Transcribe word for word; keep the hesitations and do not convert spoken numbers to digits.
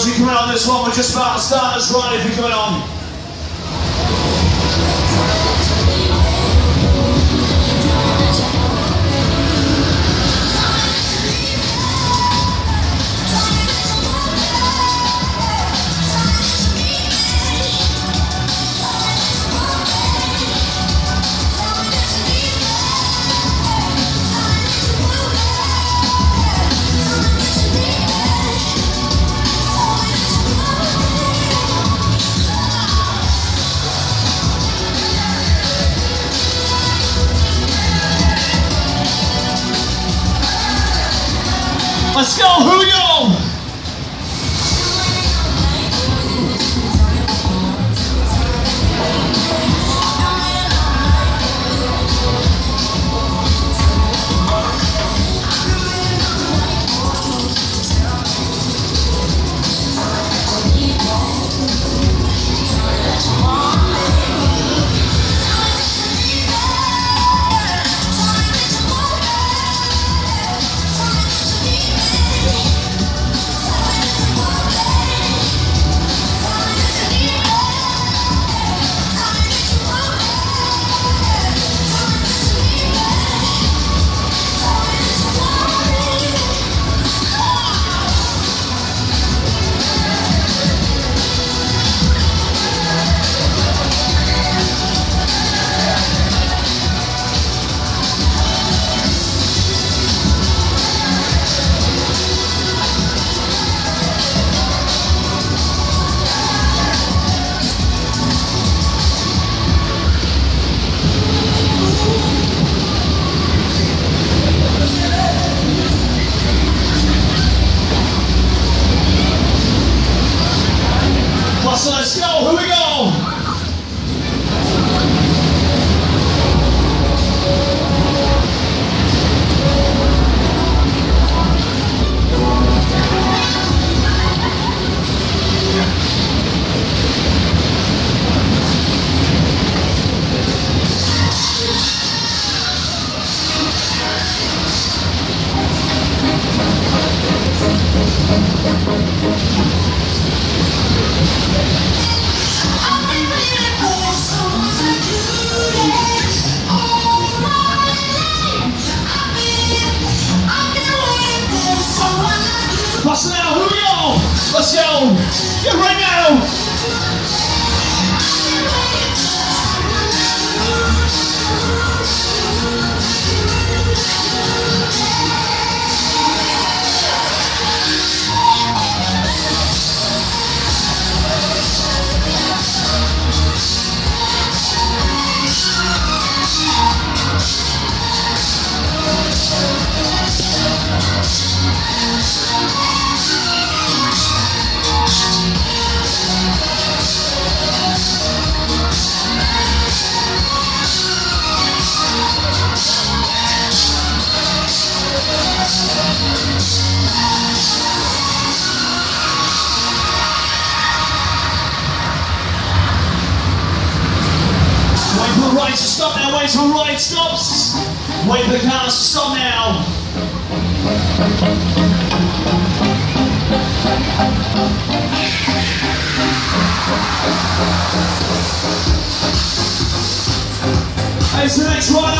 as we come out on this one, we're just about to start this ride if we're going on. Let's go, here we go! So let's go, here we go! Bust it out, here we go! Let's go! Get right now! Right to stop now, wait till right stops. Wait for the cars to stop now. Hey, it's the next ride.